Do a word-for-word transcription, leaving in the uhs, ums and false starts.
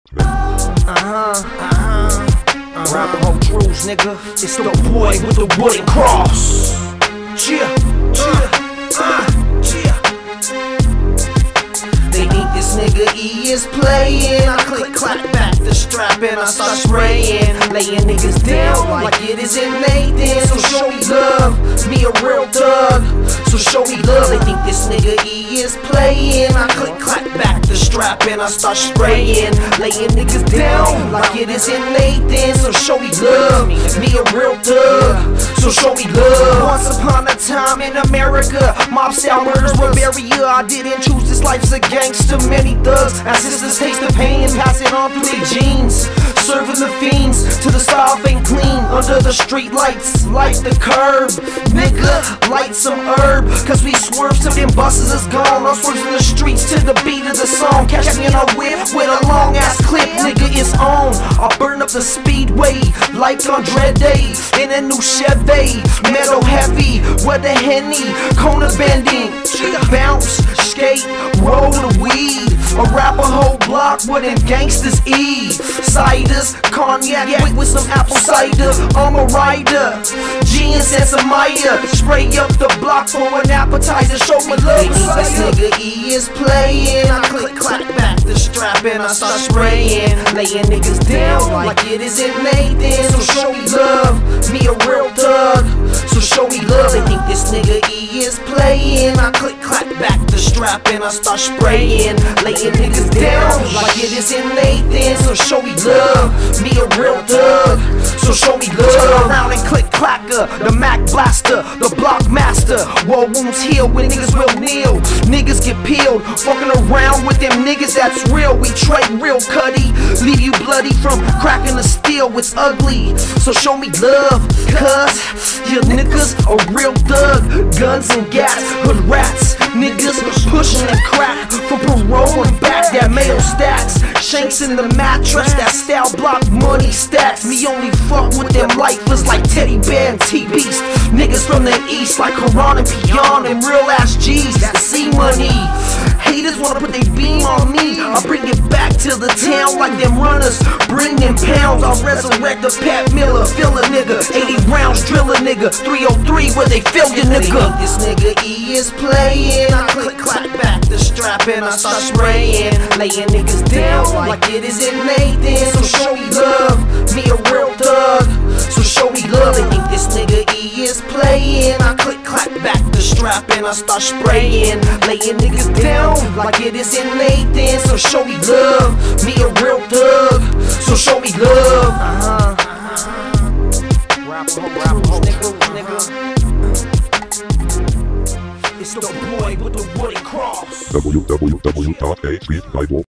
Uh-huh, uh-huh, uh-huh. Arapahoe T R U E S, nigga. It's the boy with the wooden cross. Yeah, yeah, uh, yeah. They think this nigga E is playing. I click, clap back the strap and I start spraying, laying niggas down like it isn't Nathan. So show me love, me a real thug. So show me love. They think this nigga E is playing. I click, clap back the strap and I start spraying, laying niggas down like it isn't Nathan. So show me love, me a real thug. So show me love. Once upon a time in America, mob style murders were barrier. I didn't choose this life's a gangster. Many thugs, our sisters taste the pain and pass it on through their genes. Serving the fiends to the style ain't clean. Under the street lights, light the curb. Nigga, light some herb. Cause we swerve till them buses is gone. I'm swerving in the streets to the beat of the song. Catch me in a whip with a long ass clip. Nigga, it's on. I'll burn up the speedway like on Dread Day in a new Chevy. Metal heavy, with a Henny, corner bending. Bounce, skate, roll the weed. Arapahoe block where them gangsters eat. Ciders, cognac, with, with some apple cider. I'm a rider, jeans and some Maya. Spray up the block for an appetizer. Show me love. They think this nigga E is playing. I click, clap back the strap and I start spraying, laying niggas down like it isn't Nathan. So show me love, me a real thug. So show me love. They think this nigga E is playing. I click, clap back the strap and I start spraying, laying niggas down like it isn't Nathan. So show me love, me a real thug. So show me love. Turn around and click clacker, the Mac blaster, the block master. War wounds heal when niggas will kneel. Niggas get peeled, fucking around with them niggas that's real. We trade real cutty, leave you bloody from cracking the steel. It's ugly, so show me love, cuz your niggas a real thug. Guns and gas, hood rats, niggas pushing and crack for parole and back. That mail stacks, shanks in the mattress. That style block money stacks. Me only fuck with them lifers like Teddy Bear and T-Beast. Niggas from the east like Quran and Pion and real ass G's. That C money. Haters wanna put their beam on me. I bring it back to the town like them runners. Bring them pounds. I'll resurrect the Pat Miller. Fill a nigga. eighty rounds, drill a nigga. three oh three where they fill your nigga. They think this nigga E is playing. I click, clap back the strap and I start spraying, laying niggas down like it isn't Nathan. So show me love, me a real thug. So show me love. They think this nigga E is playing. I click, clap back the strap and I start spraying, laying niggas down like it isn't Nathan. So show me love, me a real thug. So show me love. Uh-huh, uh-huh. Arapahoe, nigga, nigga. It's the boy with the wooden cross. w w w dot a tweet bible